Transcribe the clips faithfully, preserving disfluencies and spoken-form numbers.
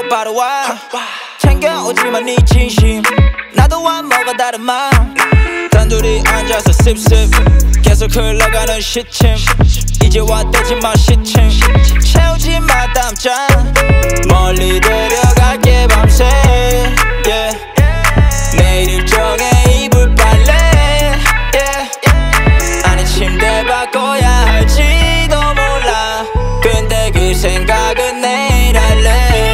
바로 와 챙겨오지마 네 진심 나도 와 뭐가 다른 맘 단둘이 앉아서 씁씁 계속 흘러가는 시침 이제 왔대지 마 시침 채우지 마 땀짠 멀리 데려갈게 밤새 yeah. 내일 일정에 입을 빨래 yeah. 아니 침대 바꿔야 할지도 몰라 근데 그 생각은 내일 할래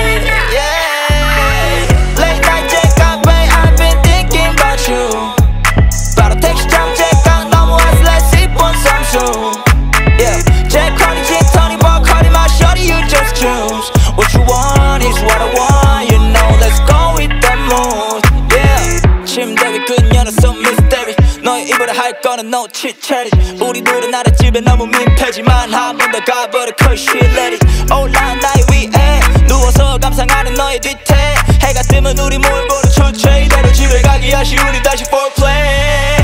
yeah. Late night jet cafe I've been thinking about you 바로 택시 타면 제각 넘어와서 let's sip on some soon yeah. Jack Honey, Gin Tony, Bacardi, my shorty you just choose what you want is what I want you know let's go with the mood yeah. 침대 위 그녀는 some mystery 너의 입으로 할 거는 no chit chatting 우리 둘은 아랫집에 너무 민폐지만 한 번 더 가버려 cause she let it 올라온 나의 위에 누워서 감상하는 너의 뒤태 해가 뜨면 우리 몰고는 천체 이대로 집에 가기 아쉬우니 다시 foreplay